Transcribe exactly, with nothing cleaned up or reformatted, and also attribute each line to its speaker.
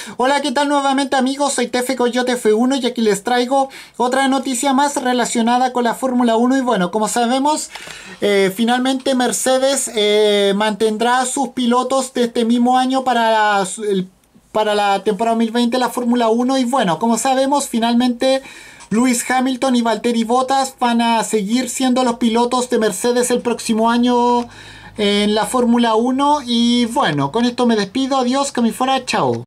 Speaker 1: Hola, ¿qué tal nuevamente amigos? Soy Tefe Coyote F uno y aquí les traigo otra noticia más relacionada con la Fórmula uno. Y bueno, como sabemos, eh, finalmente Mercedes eh, mantendrá sus pilotos de este mismo año para, el, para la temporada dos mil veinte de la Fórmula uno. Y bueno, como sabemos, finalmente Lewis Hamilton y Valtteri Bottas van a seguir siendo los pilotos de Mercedes el próximo año en la Fórmula uno. Y bueno, con esto me despido. Adiós, que me fuera. Chao.